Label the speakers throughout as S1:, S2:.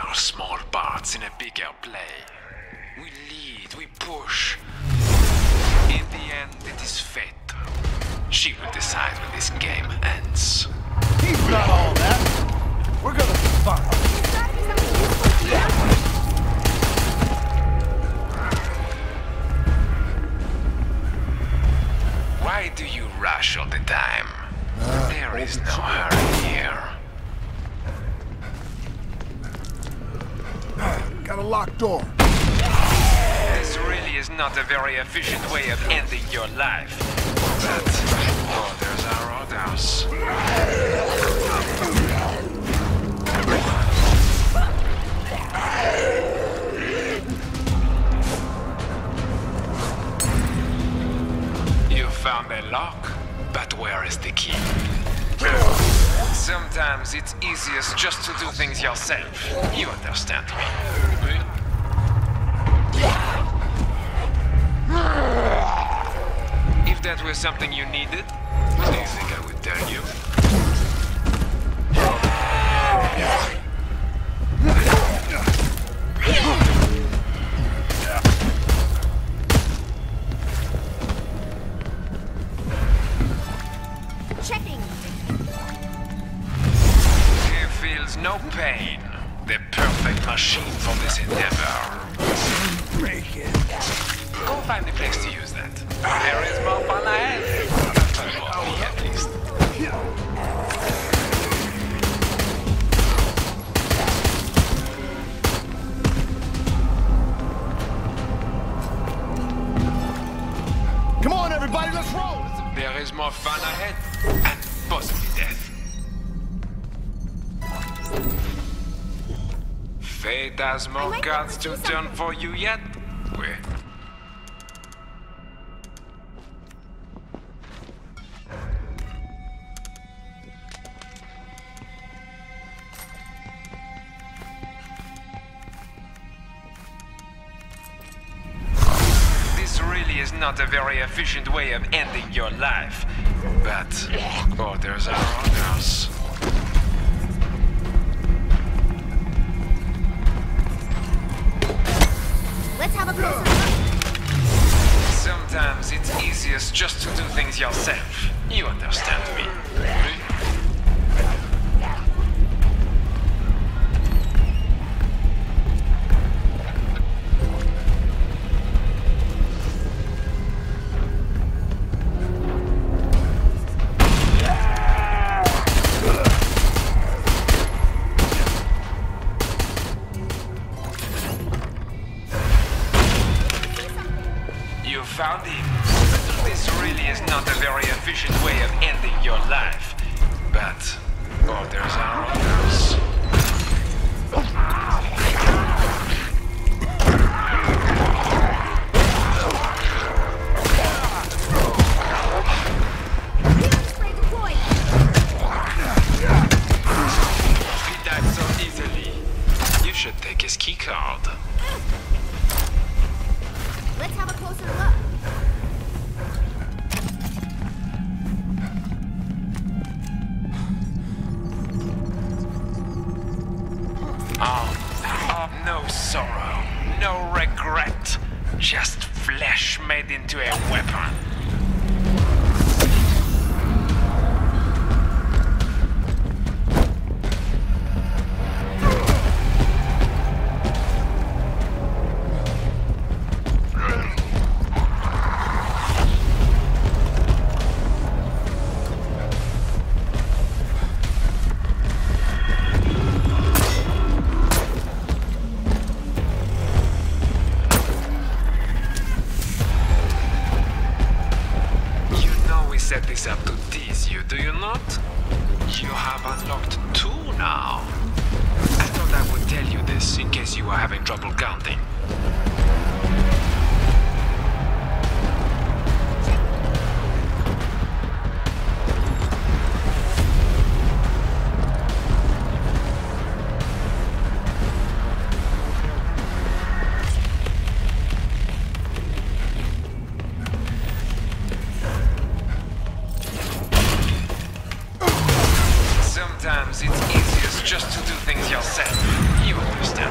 S1: are small parts in a bigger play. We lead, we push. In the end, it is fate. She will decide when this game ends.
S2: He's not all that. We're gonna be fine.
S1: Why do you rush all the time? There is no hurry here.
S2: Got a locked door.
S1: This really is not a very efficient way of ending your life. But orders are orders. You found a lock, but where is the key? Sometimes it's easiest just to do things yourself. You understand me? If that was something you needed, do you think I would tell you?
S3: Checking.
S1: He feels no pain. The perfect machine for this endeavor.
S2: Break it.
S1: Go find a place to use that. There is more fun ahead. For me, at least.
S2: Come on, everybody, let's roll.
S1: There is more fun ahead. And possibly death. Fate has more cards to turn for you yet? Wait. This really is not a very efficient way of ending your life. But orders are orders.
S3: Let's have a closer look.
S1: Sometimes it's easiest just to do things yourself. You understand me? You found him. This really is not a very efficient way of ending your life. But orders are orders.
S3: Spray deployed.
S1: He died so easily. You should take his keycard.
S3: Let's have a closer look.
S1: Oh, no sorrow, no regret. Just flesh made into a weapon. Set this up to tease you, do you not? You have unlocked 2 now. I thought I would tell you this in case you are having trouble counting. Sometimes it's easiest just to do things yourself. You understand.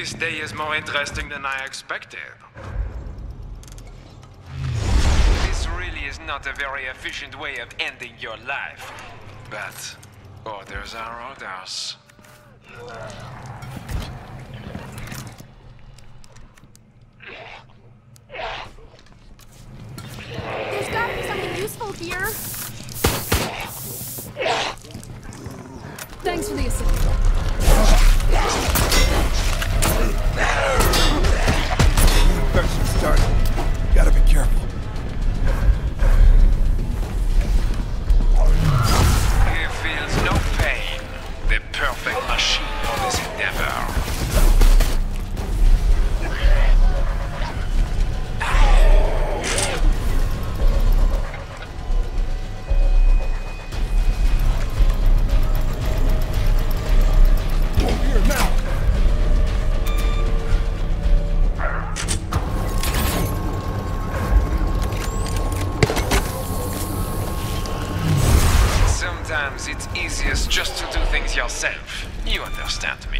S1: This day is more interesting than I expected. This really is not a very efficient way of ending your life. But orders are orders.
S3: There's gotta be something useful here.
S4: Thanks for the assist.
S2: Infection started. Gotta be careful.
S1: He feels no pain. The perfect machine for this endeavor.
S2: Here now.
S1: Sometimes it's easiest just to do things yourself. You understand me.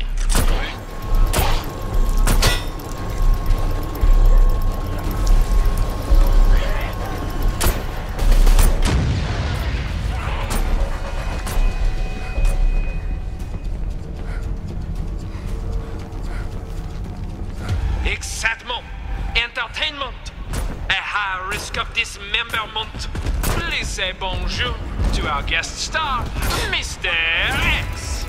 S1: Excitement, entertainment, a high risk of dismemberment. Please say bonjour to our guest star, Mr. X.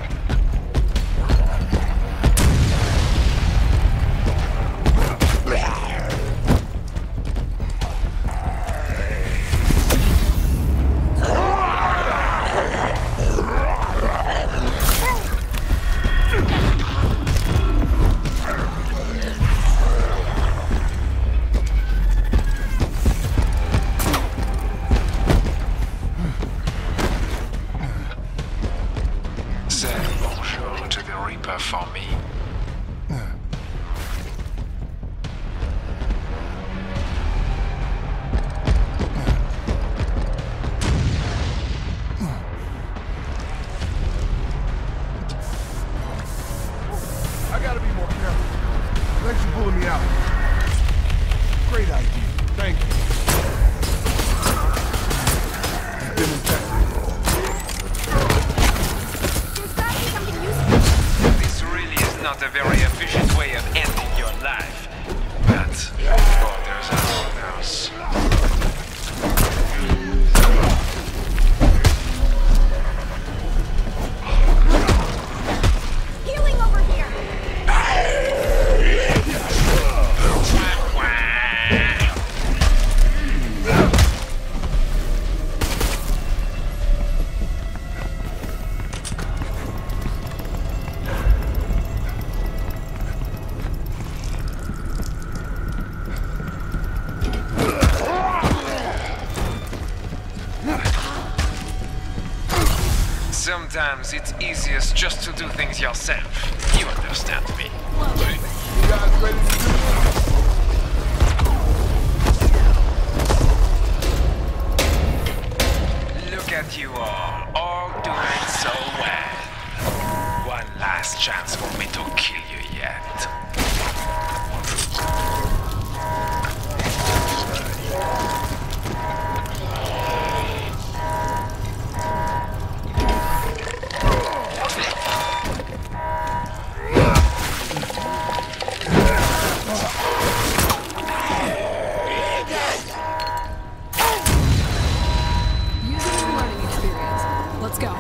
S1: Say bonjour to the Reaper for me.
S2: I gotta be more careful. Thanks for pulling me out. Great idea. Thank you. You've been infected.
S3: There's gotta be something useful.
S1: This really is not a very efficient way of ending your life. But orders are orders.
S3: Healing over here.
S1: Sometimes it's easiest just to do things yourself. You understand me.
S2: You guys ready to do this?
S1: Look at you all doing so well. One last chance for me to kill you yet.
S4: Using your learning experience. Let's go.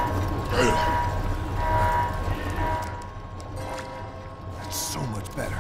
S2: That's so much better.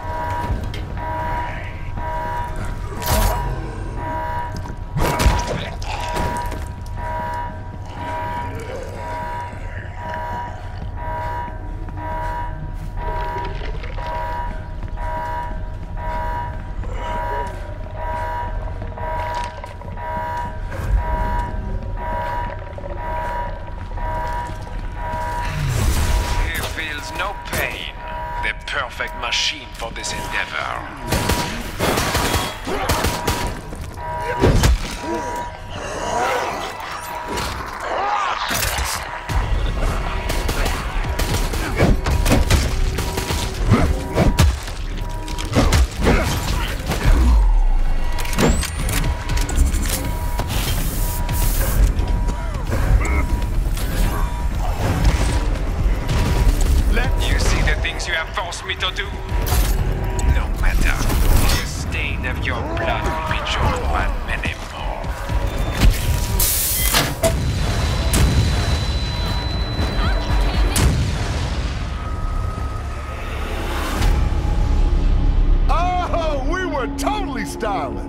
S1: He feels no pain. The perfect machine for this endeavor. Your blood will be joined by many more.
S2: Oh, we were totally styling.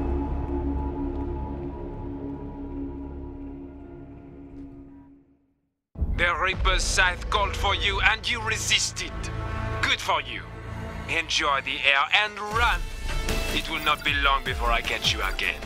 S1: The Reaper's scythe called for you and you resisted. Good for you. Enjoy the air and run. It will not be long before I catch you again.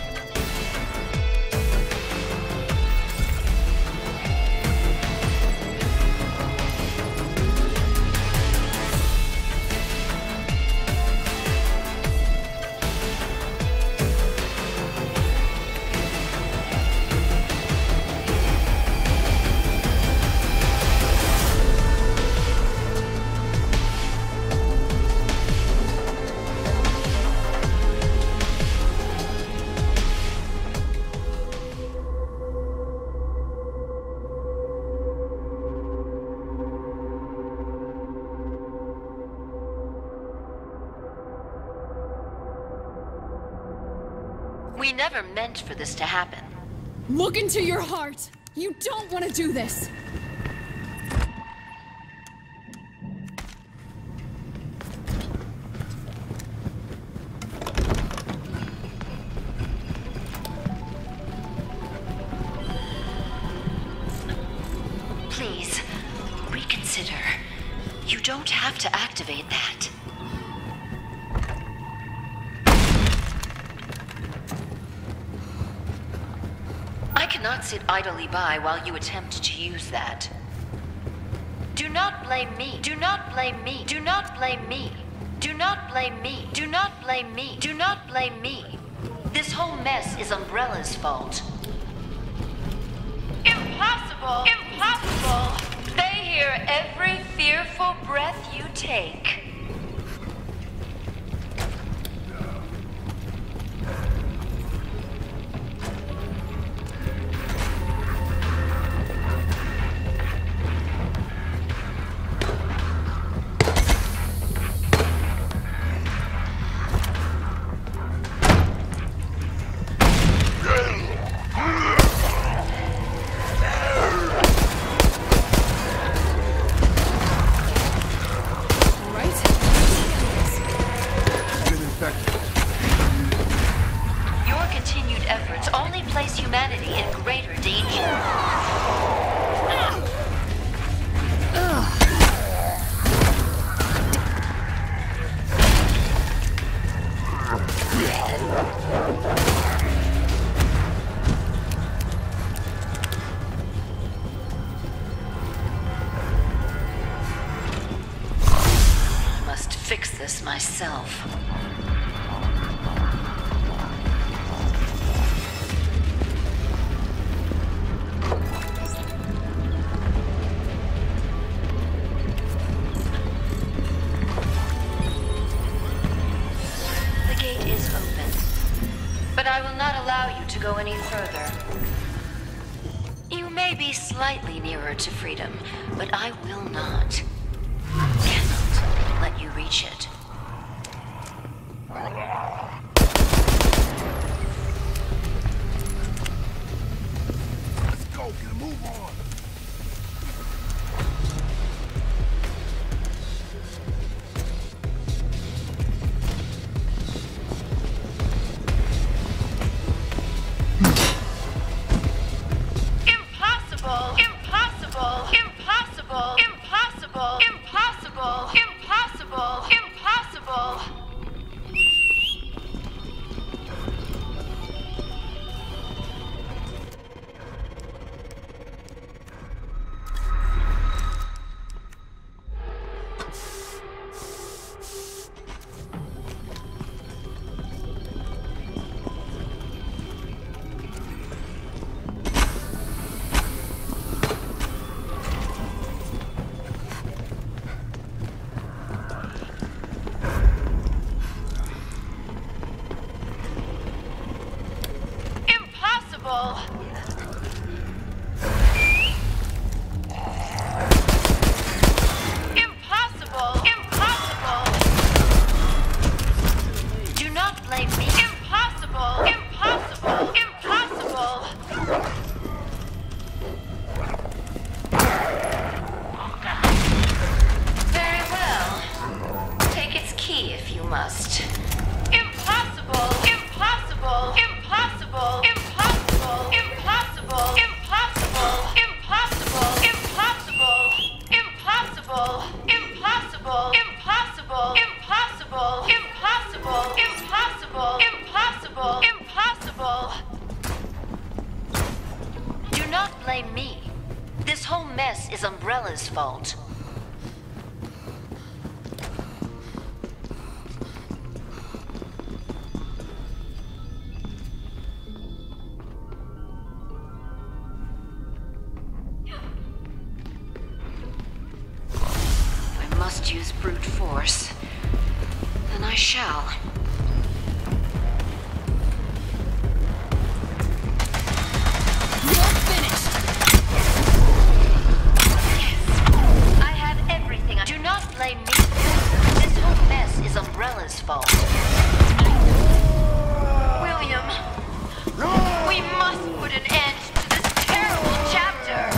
S5: We never meant for this to happen.
S4: Look into your heart! You don't want to do this!
S5: Please, reconsider. You don't have to activate that. I cannot sit idly by while you attempt to use that. Do not blame me. Do not blame me. Do not blame me. Do not blame me. Do not blame me. Do not blame me. This whole mess is Umbrella's fault. Impossible! Impossible! They hear every fearful breath you take. Your continued efforts only place humanity in greater danger. I must fix this myself. But I will not allow you to go any further. You may be slightly nearer to freedom, but I will not. Cannot let you reach it.
S2: Let's go, get a move on.
S5: Impossible! Do not blame me. Impossible! Impossible! Do not blame me. This whole mess is Umbrella's fault. I must use brute force. Then I shall.
S4: You're finished!
S5: I have everything. Do not blame me. This whole mess is Umbrella's fault. William, we must put an end to this terrible chapter.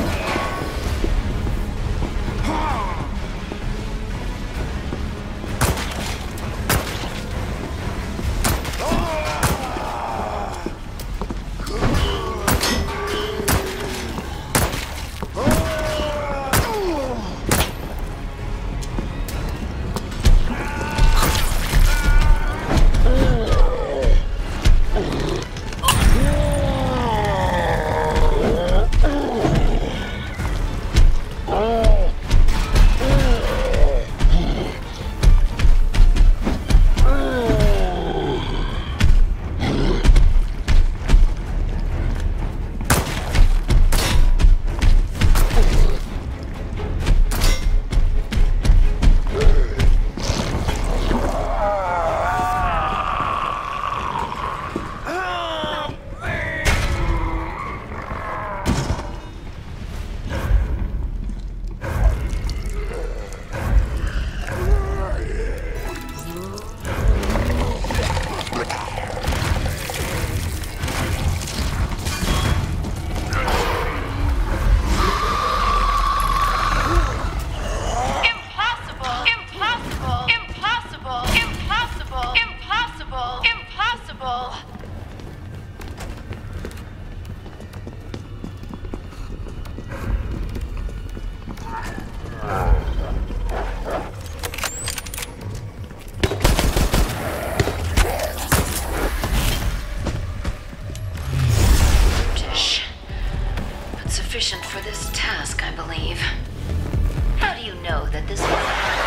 S5: Sufficient for this task, I believe. How do you know that this was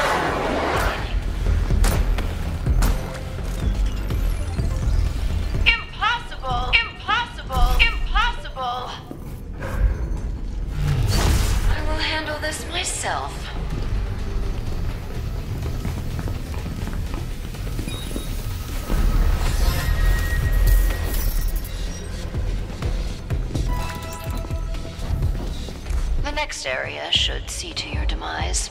S5: impossible? Impossible! Impossible! I will handle this myself. The next area should see to your demise.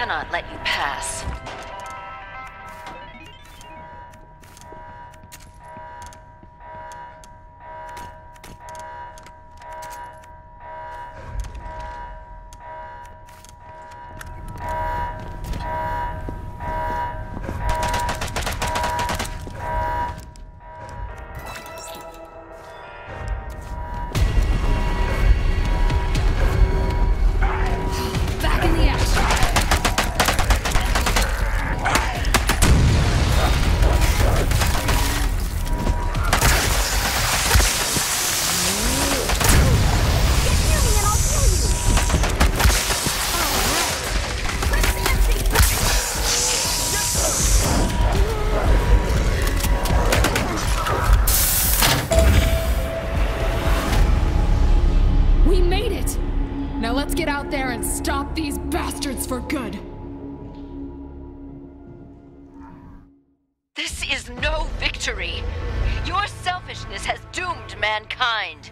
S5: cannot let you pass.
S4: Back in the action.
S3: Get near me and I'll kill you! Let's
S4: We made it! Now let's get out there and stop these bastards for good.
S5: This is no victory. Your selfishness has doomed mankind.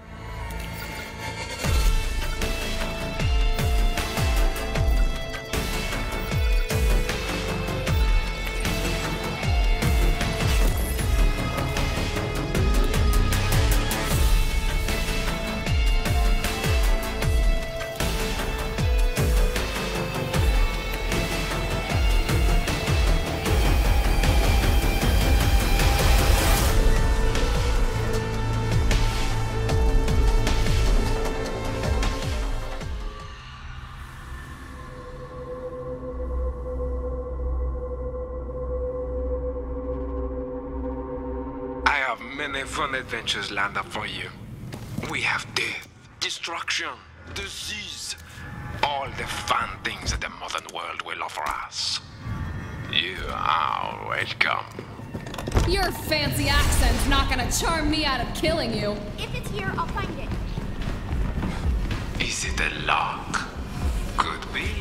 S1: I have many fun adventures lined up for you. We have death, destruction, disease, all the fun things that the modern world will offer us. You are welcome.
S4: Your fancy accent's not gonna charm me out of killing you.
S3: If it's here, I'll find it.
S1: Is it a lock? Could be.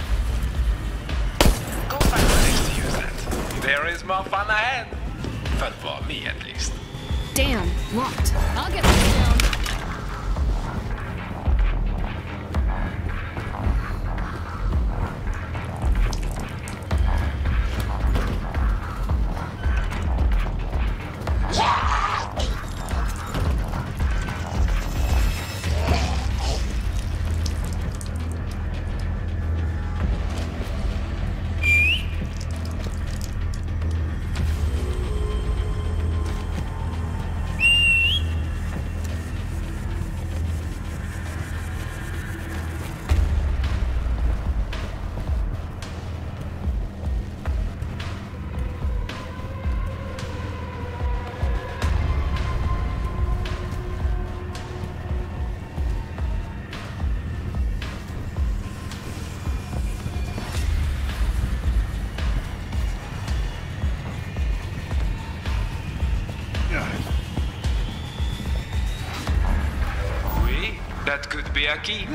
S1: Go find a place to use that. There is more fun ahead. Fun for me, at least.
S4: Damn, locked. I'll get this down.
S1: Oui, that could be a key.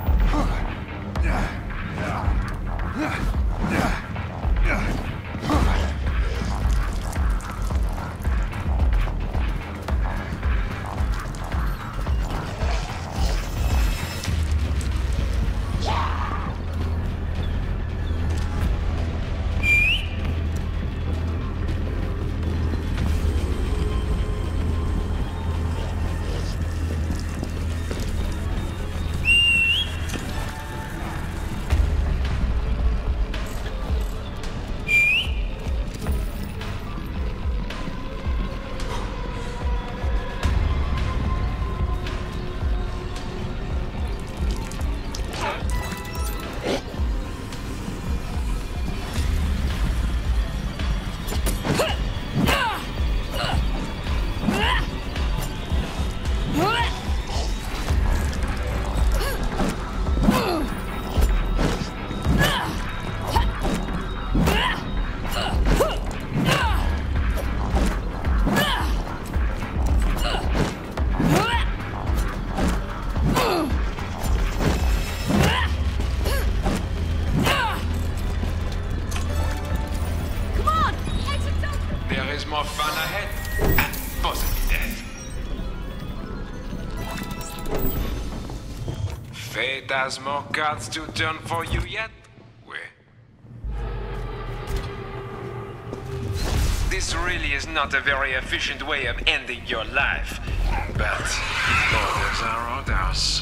S1: More fun ahead, and possibly death. Fate has more cards to turn for you yet? this really is not a very efficient way of ending your life. But orders are orders.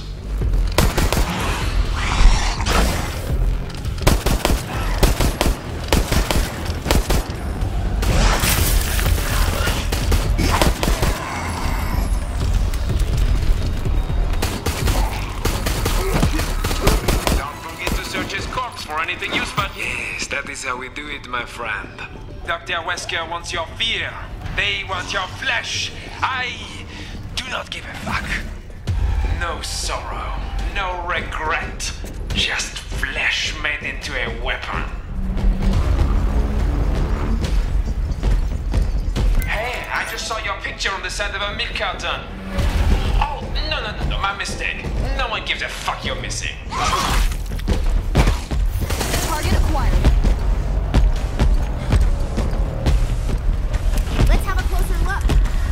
S6: For anything useful.
S1: Yes, that is how we do it, my friend.
S6: Dr. Wesker wants your fear. They want your flesh. I do not give a fuck. No sorrow, no regret. Just flesh made into a weapon. Hey, I just saw your picture on the side of a milk carton. Oh, no, my mistake. No one gives a fuck you're missing.
S3: Target acquired. Let's have a closer look.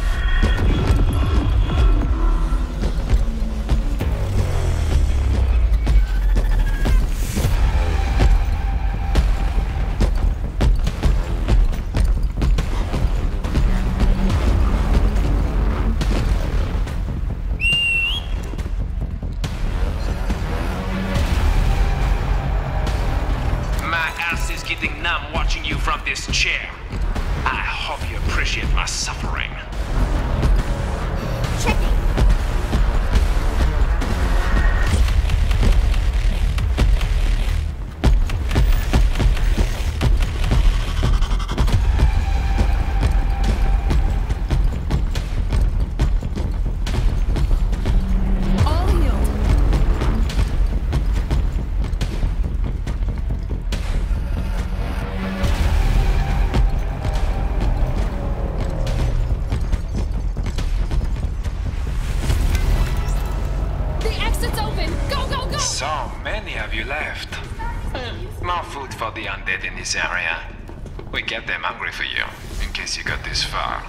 S6: Getting numb watching you from this chair. I hope you appreciate my suffering.
S3: Checking.
S4: All healed.
S1: So many of you left. More food for the undead in this area. We kept them hungry for you, in case you got this far.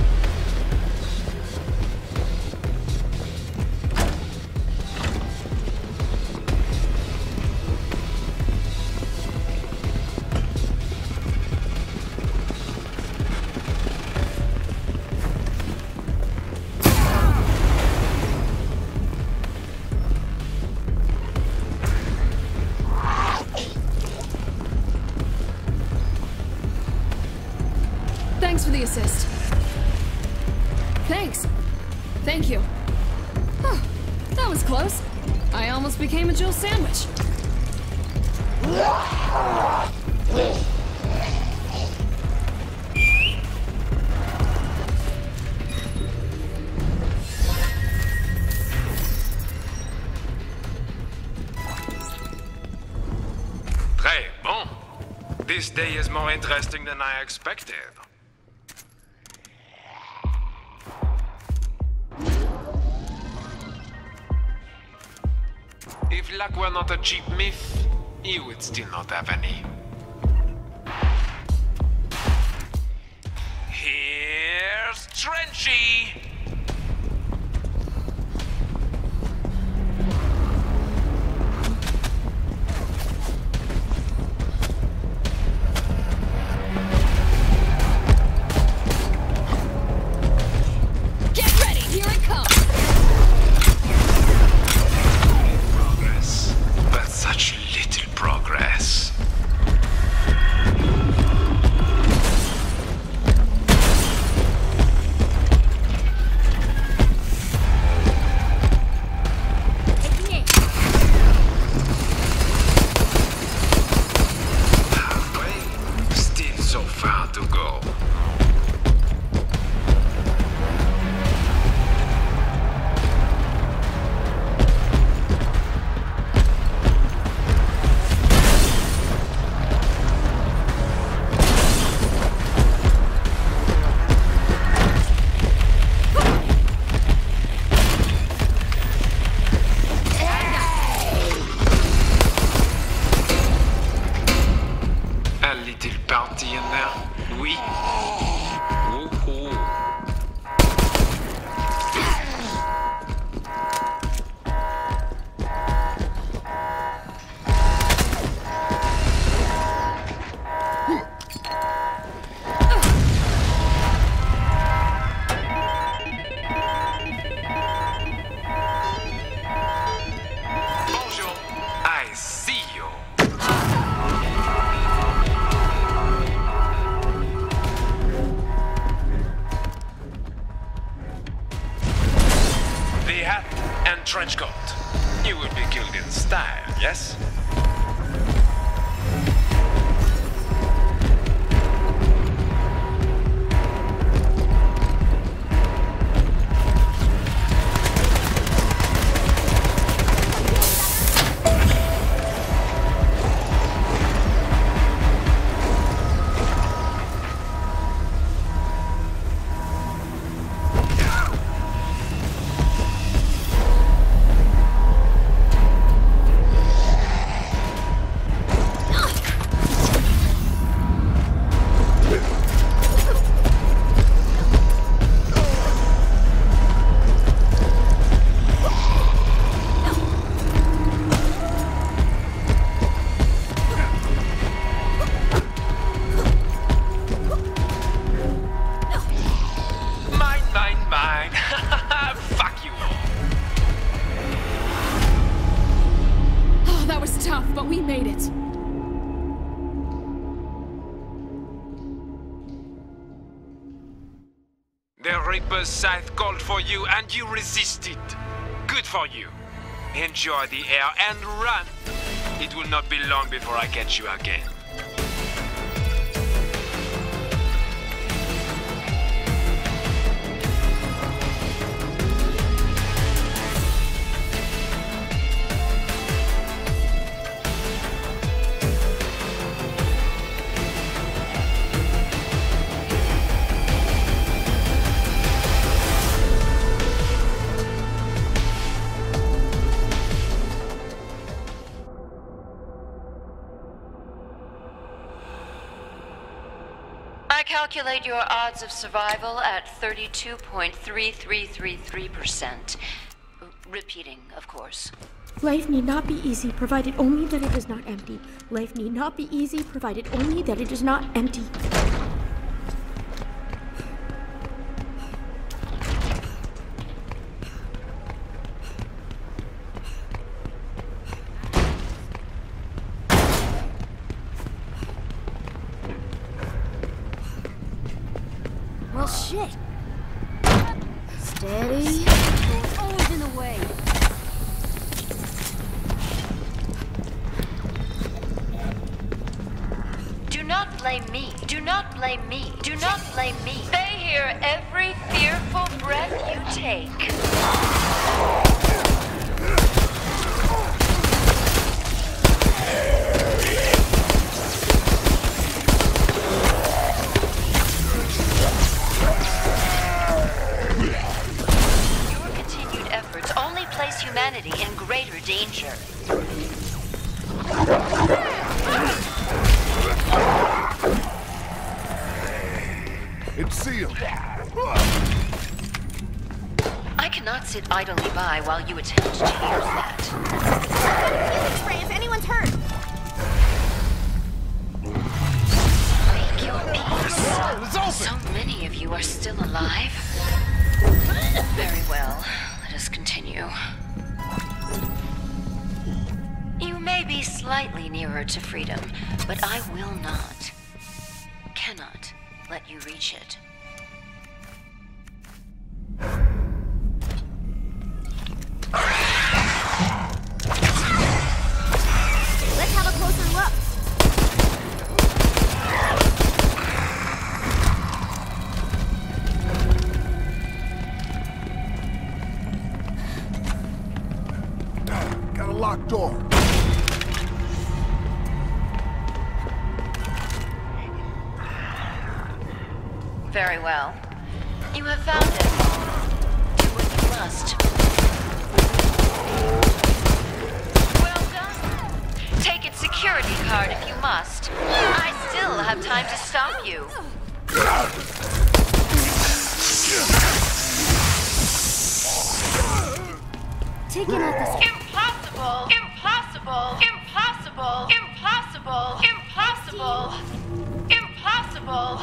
S4: Thanks for the assist. Thanks. Thank you. Huh, that was close. I almost became a Jill sandwich.
S1: Très bon. This day is more interesting than I expected. If luck were not a cheap myth, you would still not have any.
S6: Here's Trenchy!
S4: Get ready, here it comes!
S1: Progress, but such little progress.
S6: hat and trench coat. You will be killed in style, yes?
S4: But we made it.
S6: The Reaper's scythe called for you and you resisted. Good for you. Enjoy the air and run. It will not be long before I catch you again.
S5: I calculate your odds of survival at 32.3333%. Repeating, of course.
S7: Life need not be easy, provided only that it is not empty. Life need not be easy, provided only that it is not empty.
S3: Well, shit. Steady. Always in the way.
S5: Do not blame me. Do not blame me. Do not blame me. They hear every fearful breath you take. Humanity in greater danger.
S2: It's sealed.
S5: I cannot sit idly by while you attempt to use that.
S3: Healing spray if anyone's hurt.
S5: Make your peace.
S2: It's open.
S5: So many of you are still alive. Very well. Let us continue. You may be slightly nearer to freedom, but I will not, cannot let you reach it.
S3: Let's have a closer look.
S2: Got a locked door.
S5: Very well. You have found it. Do what you must. Well done. Take its security card if you must. I still have time to stop you.
S3: Taking out this.
S5: Impossible! Impossible! Impossible! Impossible! Impossible! Impossible!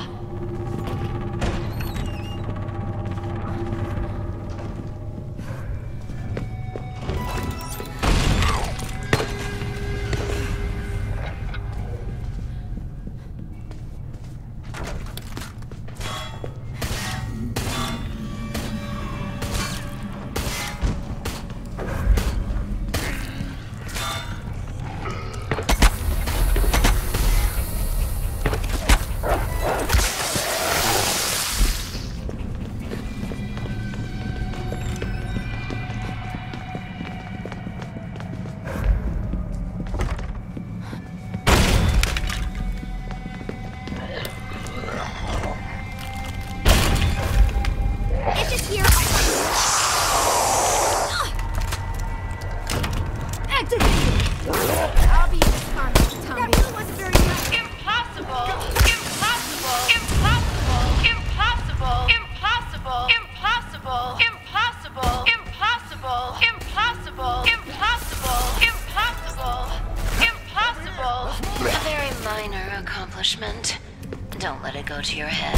S5: go to your head.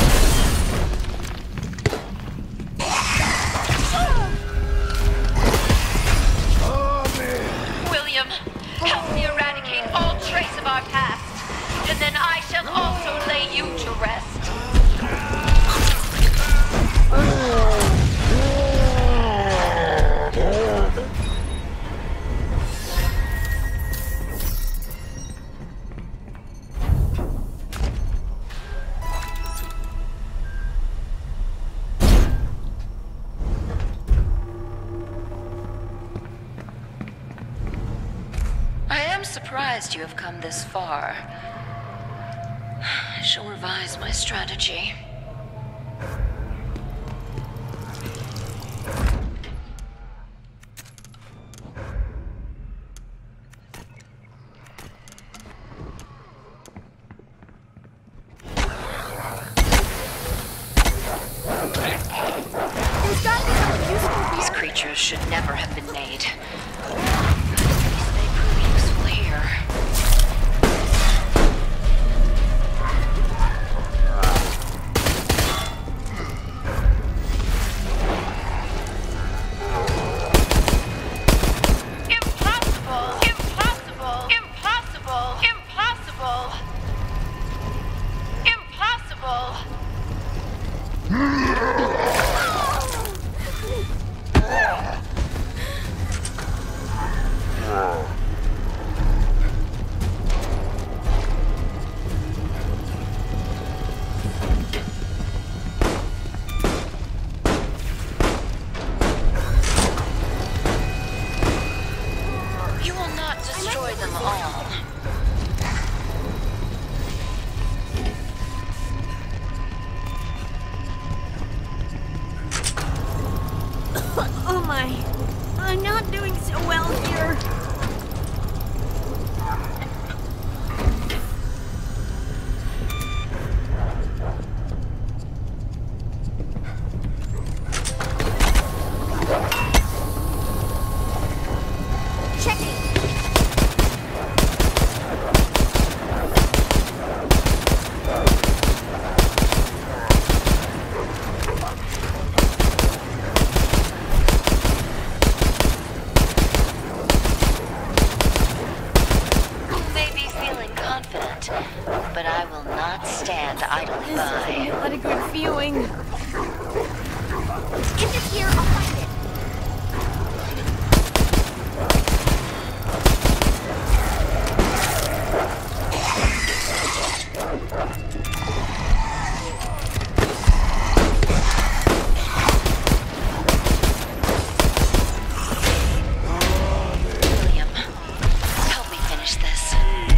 S5: William, help me eradicate all trace of our past, and then I shall also lay you to rest. Surprised you have come this far. I shall revise my strategy. These creatures should never have been made.
S7: I'm not doing so well here.
S5: But I will not stand idly by.
S7: What a good feeling.
S3: If it's here, I'll find it.
S5: William, help me finish this.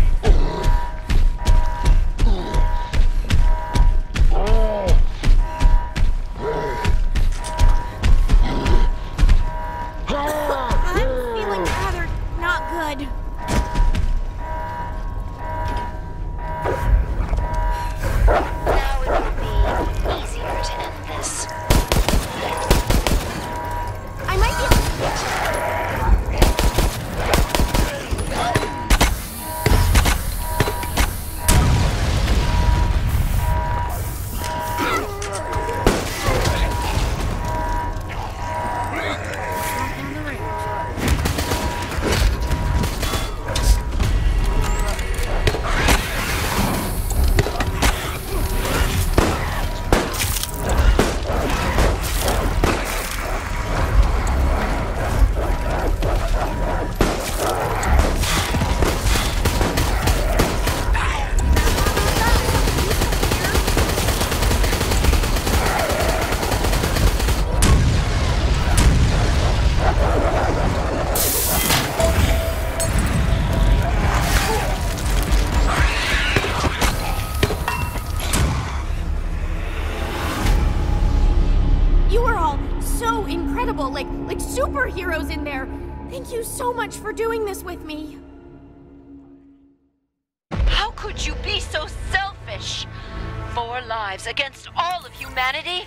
S7: Like superheroes in there. Thank you so much for doing this with me.
S5: How could you be so selfish? 4 lives against all of humanity?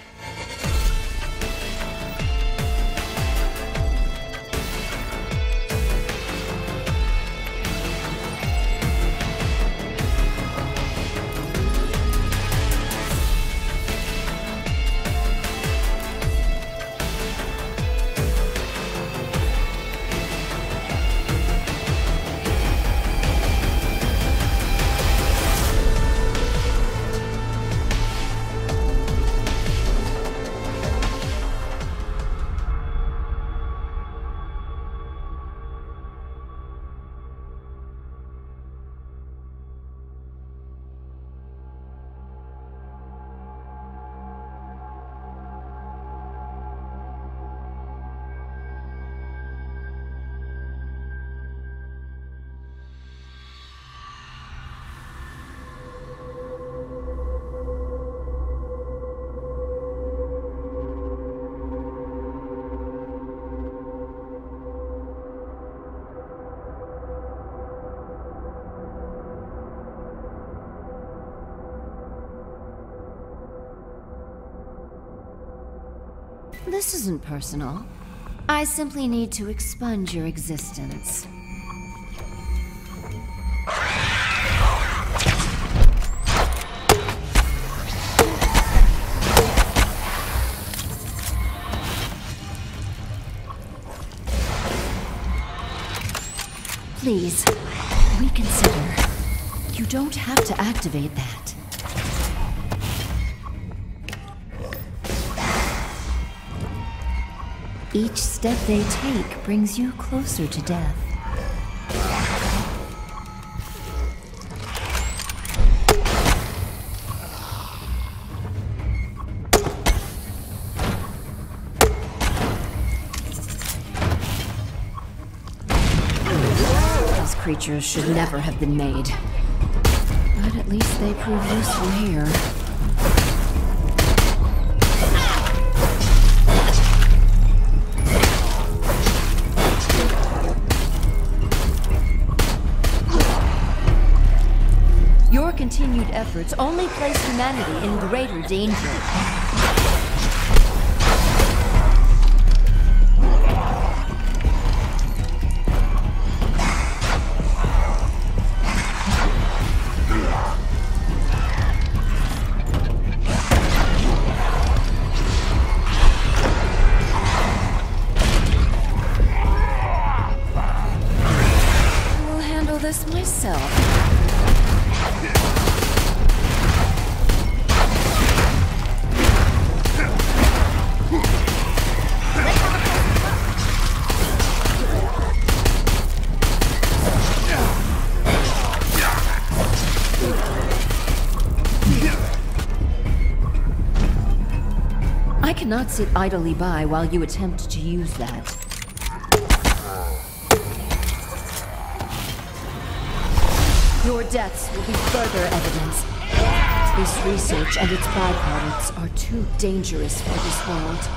S5: This isn't personal. I simply need to expunge your existence. Please, reconsider. You don't have to activate that. Each step they take brings you closer to death. These creatures should never have been made. But at least they prove useful here. Your continued efforts only place humanity in greater danger. I'll handle this myself. I cannot sit idly by while you attempt to use that. Your deaths will be further evidence. This research and its byproducts are too dangerous for this world.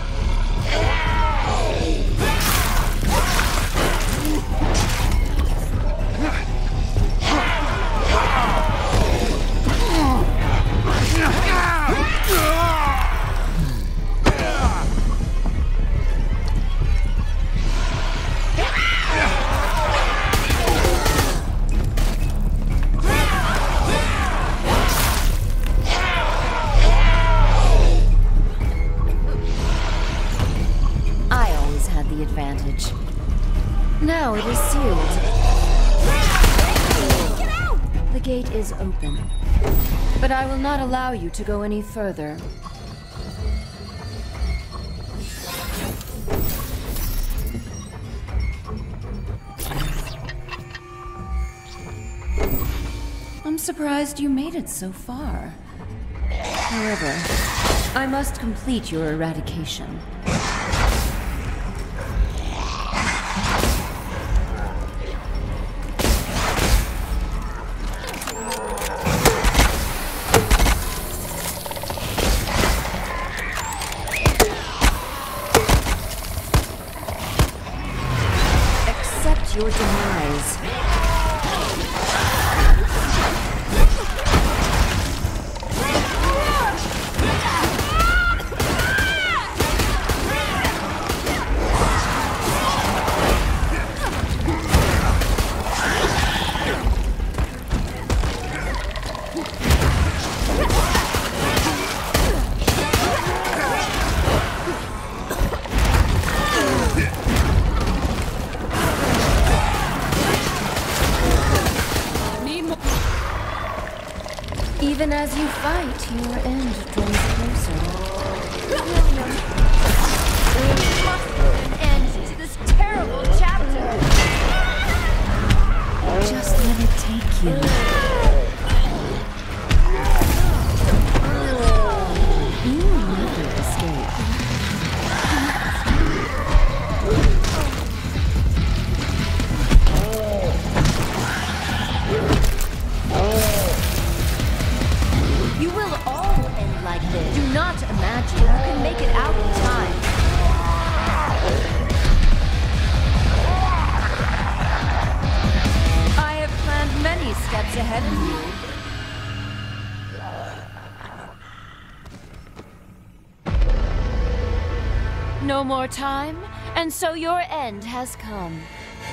S5: Advantage. Now it is sealed.
S3: Get out!
S5: The gate is open, but I will not allow you to go any further. I'm surprised you made it so far. However, I must complete your eradication. Your demise. Even as you fight, your end draws closer.
S3: William, there must be an end to this terrible chapter.
S5: Just let it take you. You will never escape. You will all end like this. Do not imagine you can make it out in time.
S8: no more time, and so your end has come.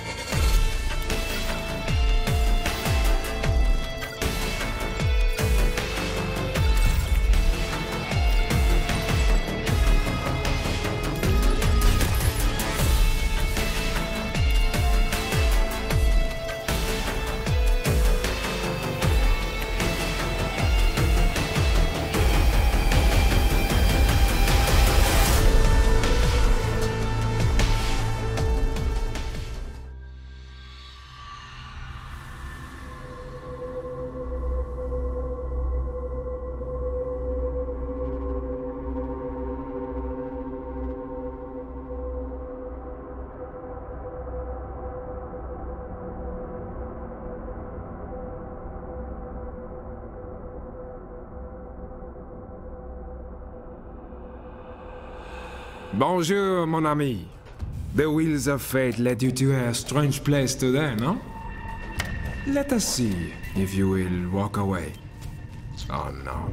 S1: Bonjour, mon ami. The wheels of fate led you to a strange place today, no? Let us see if you will walk away or not.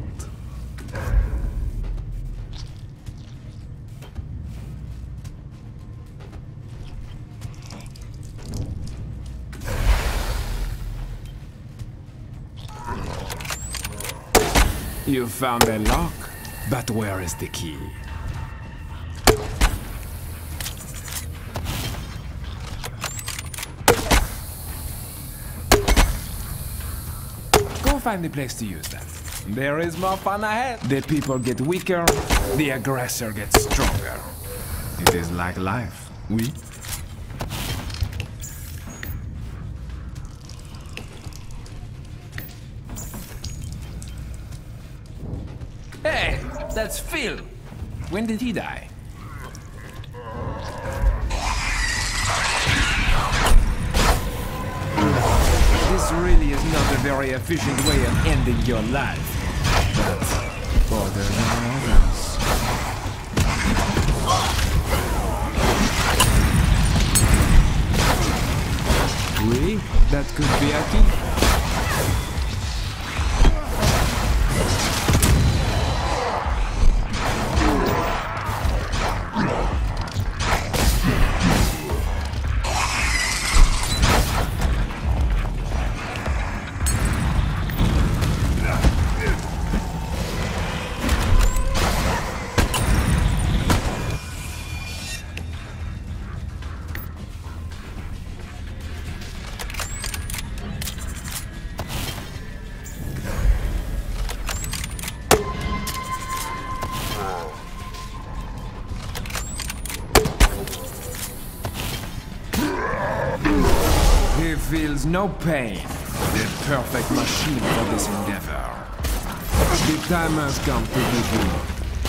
S1: You found a lock, but where is the key? Find the place to use that. There is more fun ahead. The people get weaker, the aggressor gets stronger. It is like life, oui? Hey, that's Phil. When did he die? This really is not a very efficient way of ending your life. But for the others. Oui, that could be a key. He feels no pain. The perfect machine for this endeavor. The time has come to begin.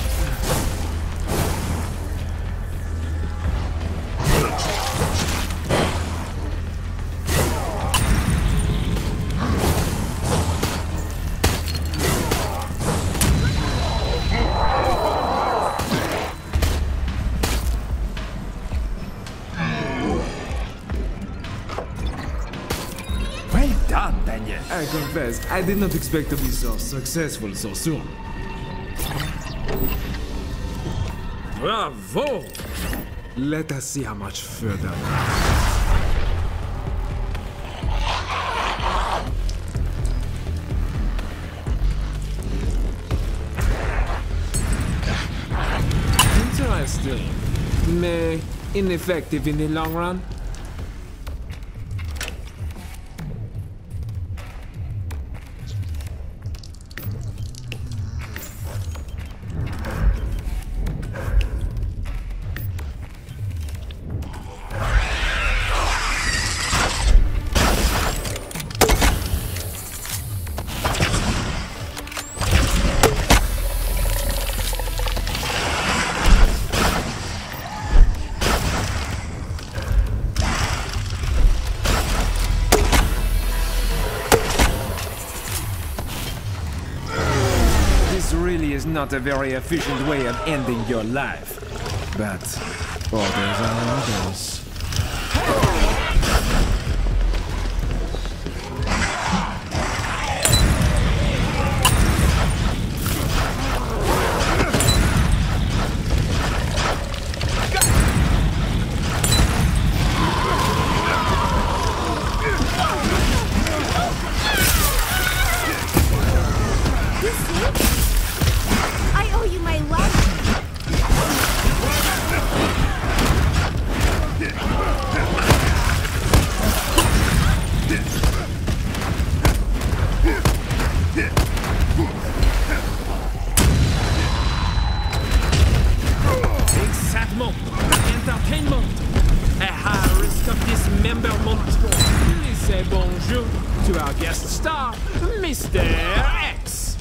S1: I confess, I did not expect to be so successful so soon. Bravo! Let us see how much further. Interesting. Mais ineffective in the long run. Not a very efficient way of ending your life, but orders are orders.
S9: member monton. Please say bonjour to our guest star, Mr. X.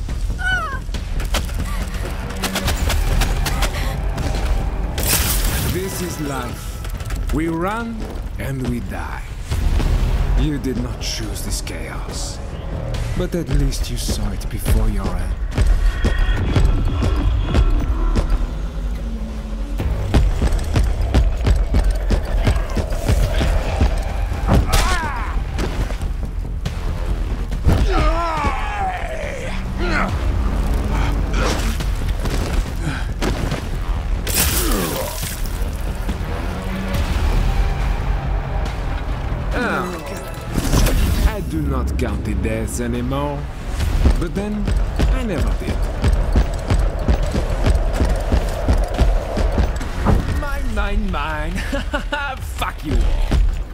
S9: This is life. We run and we die. You did not choose this chaos, but at least you saw it before your end. I do not count the deaths anymore, but then I never did. Mine. Fuck you all.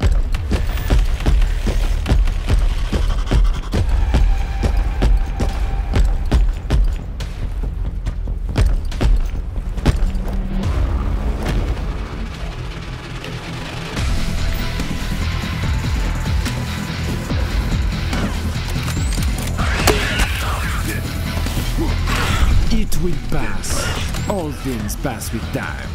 S9: It will pass. All things pass with time.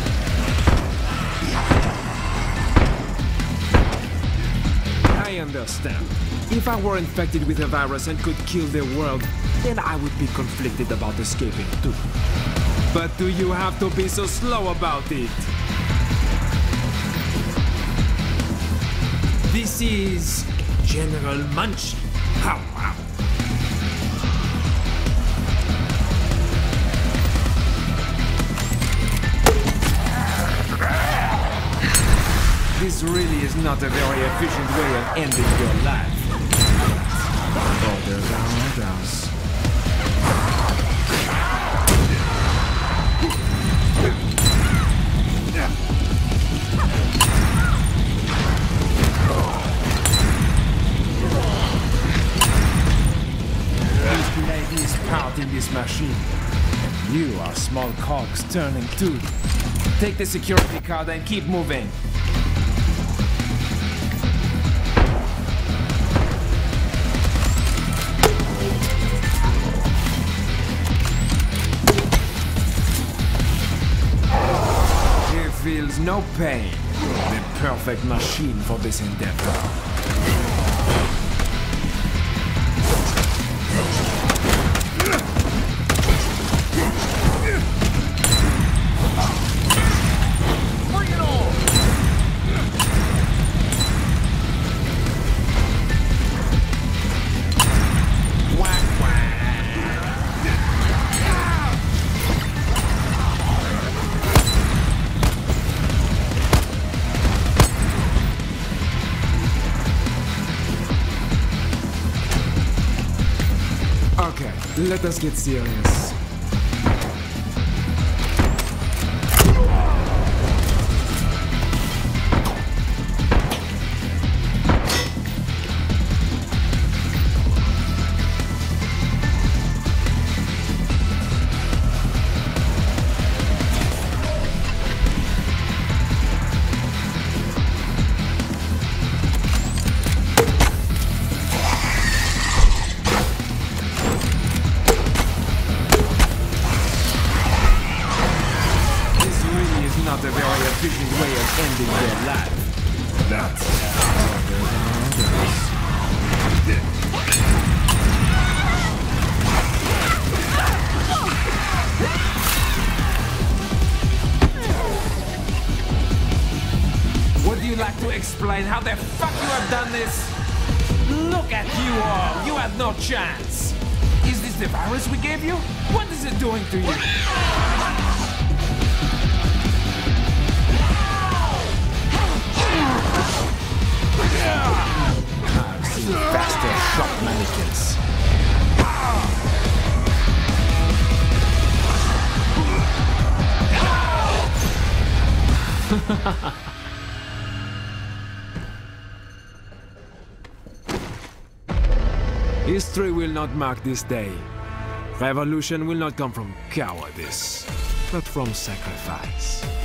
S9: I understand. If I were infected with a virus and could kill the world, then I would be conflicted about escaping too. But do you have to be so slow about it? This is General Munchie. How wow. This really is not a very efficient way of ending your life. Orders are orders. This lady is part in this machine. You are small cogs turning too. Take the security card and keep moving. Feels no pain. The perfect machine for this endeavor.
S2: Bring it on!
S9: Whack, whack. Okay, let us get serious. Not a very efficient way of ending their life. That's would you like to explain how the fuck you have done this? Look at you all. You had no chance. Is this the virus we gave you? What is it doing to you? I've seen faster shot mannequins. History will not mark this day. Revolution will not come from cowardice, but from sacrifice.